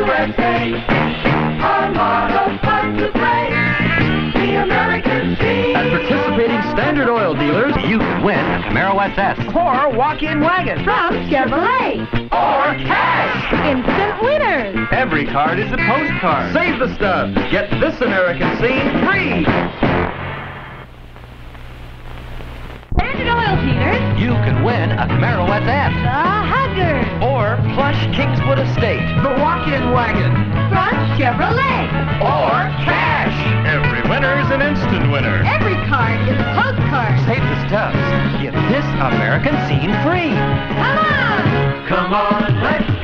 USA. A lot of fun to play. The American Scene. At participating Standard Oil dealers, you can win a Camaro SS. or walk-in wagon. From Chevrolet. Or cash. Instant winners. Every card is a postcard. Save the stubs. Get this American Scene free. Standard Oil dealers. You can win a Camaro SS. The Hugger. Or plush Kingswood Estate. The walk-in wagon. From Chevrolet. Or cash. Every winner's an instant winner. Every card is a postcard. Save the stubs. Get this American Scene free. Come on. Come on, let's